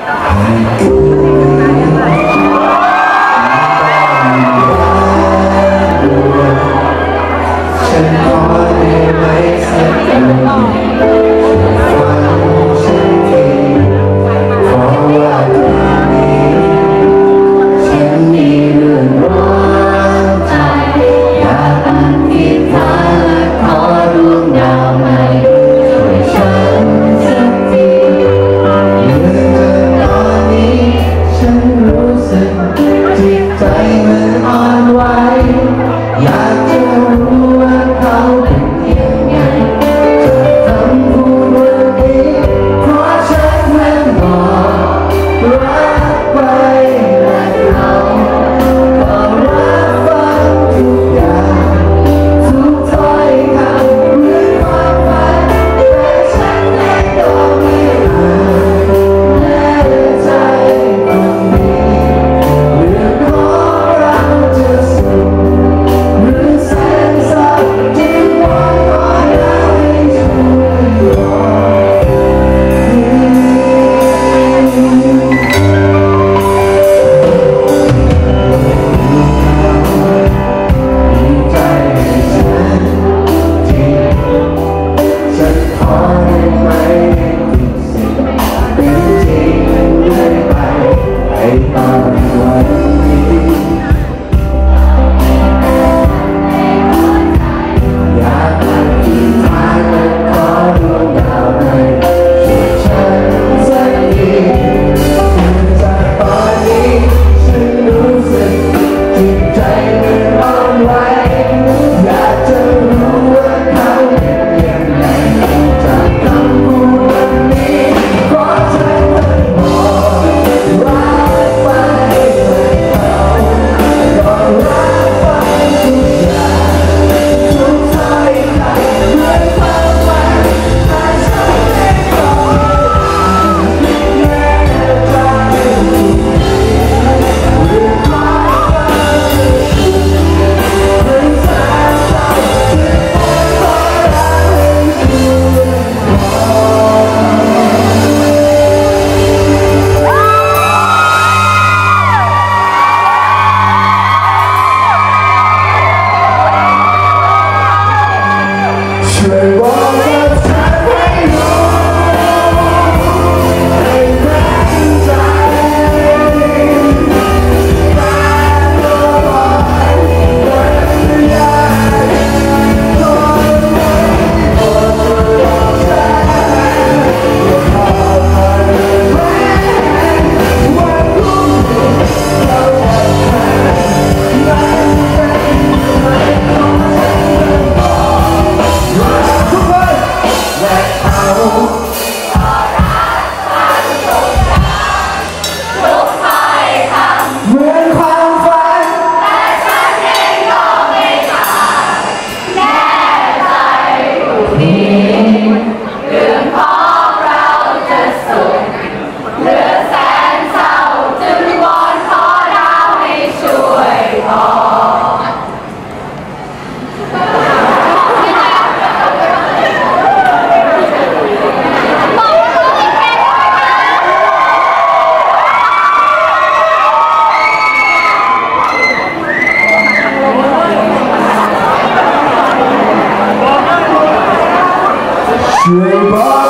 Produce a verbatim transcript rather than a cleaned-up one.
ฉันขอได้ไหมสักทีฟังฉันทีเพราะว่าทีนี้ฉันมีเรื่องร้อนใจอยากอธิษฐานและขอดวงดาวใหม่ช่วยฉันสักทีเมื่อตอนนี้ฉันรู้สึกจิตใจมันอ่อนไหวอยากจะรู้ว่าเขาเป็นยังไงจะทำพูดวันนี้เพราะฉันมันบอกรักไปและเขาก็รับฟังทุกอย่างทุกถ้อยคำหรือความฝันแต่ฉันเองก็ไม่อาจแน่ใจตรงนี้เรื่องของเราจะสุขหรือแสนเศร้าที่วอนขอได้ช่วยบอกดีใจให้ฉันที่ฉันขอได้ไหมทุกสิ่งเป็นจริงเลยไปให้ตอนวันนี้อยากอธิษฐานและขอดวงดาวให้ช่วยฉันสักทีจากตอนนี้ฉันรู้สึกจิตใจมันอ่อนไหวอยากจะรู้ว่าเขาเป็นยังไงจากคำพูดวันนี้เพราะฉันมันบอกรักไปและเขาก็รับฟังทุกอย่างทุกถ้อยคำด้วยความหวังแต่ฉันเองก็ไม่แน่ใจเรื่องความฝันเรื่องแสนเศร้าที่ปวดขอได้ช่วยบอกกับฉันให้รู้ให้แน่ใจการรอคอยวันยากจนโปรดช่วยบอกฉันว่าขอคอยไว้วันพรุ่งนี้เราจะผ่านมันเป็นเรื่องของฉันและบอกรักทุกคนและเขาเหมือนความฝันแต่ฉันเองก็ไม่อาจแน่ใจอยู่ดีเรื่องของเราจะสุขเหลือแสนเศร้าจึงวอนขอดาวให้ช่วยบอก ช่วยบอก